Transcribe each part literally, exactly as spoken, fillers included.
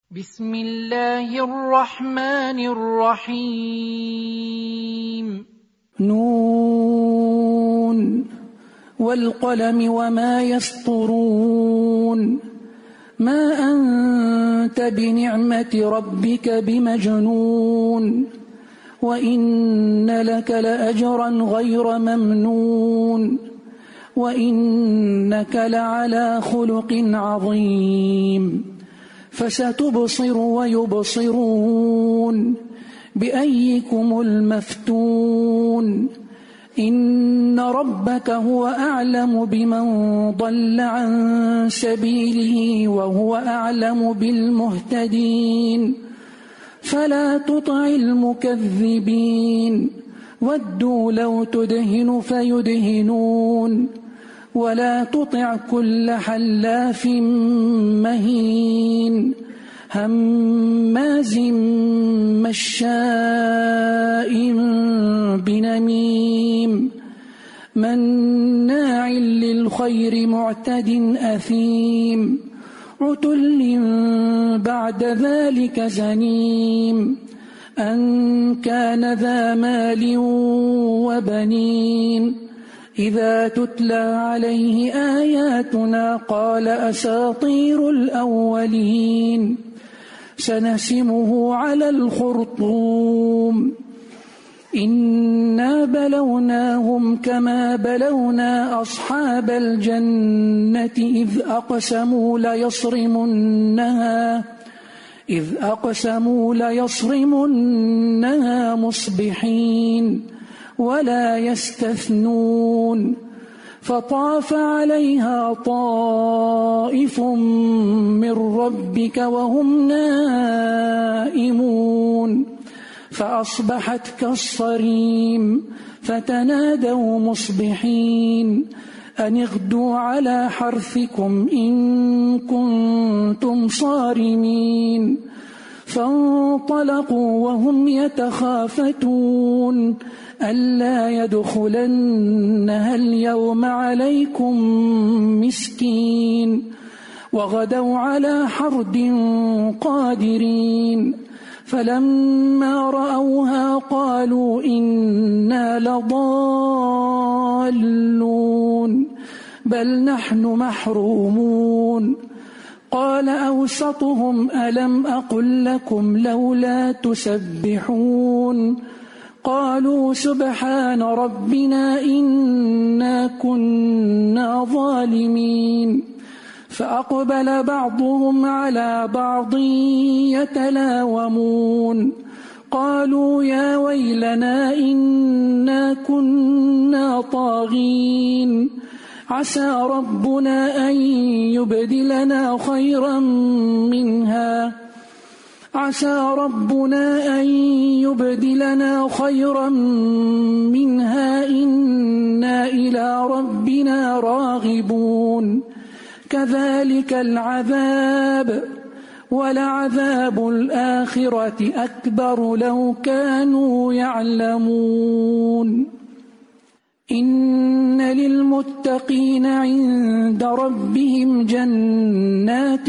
بسم الله الرحمن الرحيم. نون والقلم وما يسطرون ما أنت بنعمة ربك بمجنون وإن لك لأجرا غير ممنون وإنك لعلى خلق عظيم فستبصر ويبصرون بأيكم المفتون إن ربك هو أعلم بمن ضل عن سبيله وهو أعلم بالمهتدين فلا تطع المكذبين ودوا لو تدهن فيدهنون ولا تطع كل حلاف مهين هماز مشاء بنميم مناع للخير معتد أثيم عتل بعد ذلك زنيم أن كان ذا مال وبنين إذا تتلى عليه آياتنا قال أساطير الأولين سنسمه على الخرطوم إنا بلوناهم كما بلونا أصحاب الجنة إذ أقسموا ليصرمنها إذ أقسموا ليصرمنها مصبحين ولا يستثنون فطاف عليها طائف من ربك وهم نائمون فأصبحت كالصريم فتنادوا مصبحين أن اغدوا على حرثكم إن كنتم صارمين فانطلقوا وهم يتخافتون ألا يدخلنها اليوم عليكم مسكين وغدوا على حرد قادرين فلما رأوها قالوا إنا لضالون بل نحن محرومون قال أوسطهم ألم أقل لكم لولا تسبحون قالوا سبحان ربنا إنا كنا ظالمين فأقبل بعضهم على بعض يتلاومون قالوا يا ويلنا إنا كنا طاغين عسى ربنا أن يبدلنا خيرا منها عسى ربنا أن يبدلنا خيرا منها إنا إلى ربنا راغبون كذلك العذاب ولعذاب الآخرة أكبر لو كانوا يعلمون إن للمتقين عند ربهم جنات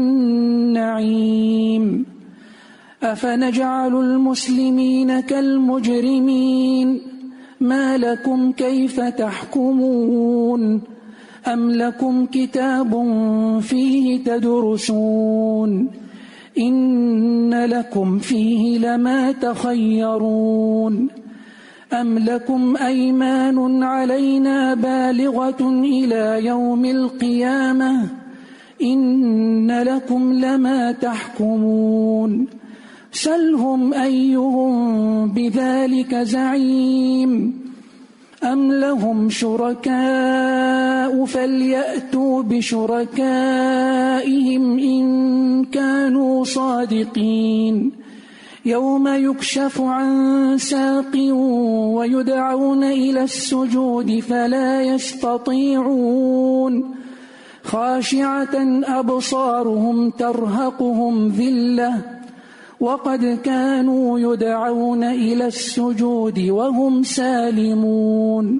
النعيم أفنجعل المسلمين كالمجرمين ما لكم كيف تحكمون أم لكم كتاب فيه تدرسون إن لكم فيه لما تخيرون أم لكم أيمان علينا بالغة إلى يوم القيامة إن لكم لما تحكمون سلهم أيهم بذلك زعيم أم لهم شركاء فليأتوا بشركائهم إن كانوا صادقين يوم يكشف عن ساق ويدعون إلى السجود فلا يستطيعون خاشعة أبصارهم ترهقهم ذلة وقد كانوا يدعون إلى السجود وهم سالمون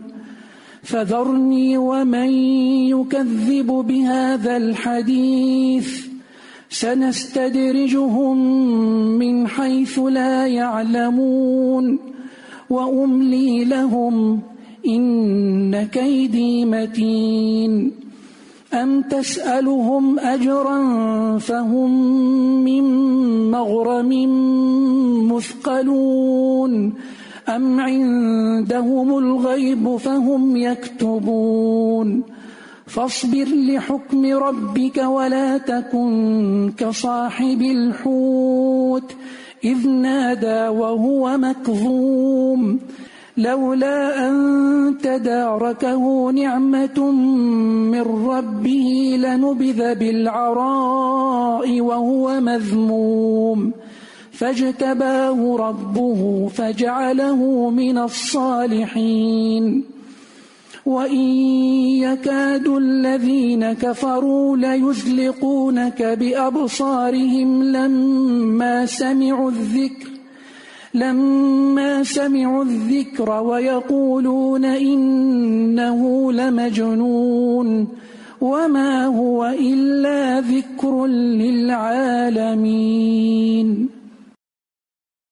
فذرني ومن يكذب بهذا الحديث سنستدرجهم من حيث لا يعلمون وأملي لهم إن كيدي متين أم تسألهم أجرا فهم من مغرم مثقلون أم عندهم الغيب فهم يكتبون فاصبر لحكم ربك ولا تكن كصاحب الحوت إذ نادى وهو مكظوم لولا أن تداركه نعمة من ربه لنبذ بالعراء وهو مذموم فاجتباه ربه فجعله من الصالحين وإن يكاد الذين كفروا ليزلقونك بأبصارهم لما سمعوا الذكر لما سمعوا الذكر ويقولون إنه لمجنون وما هو إلا ذكر للعالمين.